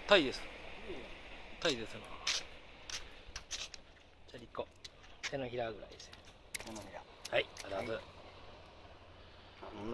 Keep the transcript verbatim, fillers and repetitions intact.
タイです。タイですな。チャリコ。手のひらぐらいです。 手のひら。 はい、ありがとうございます。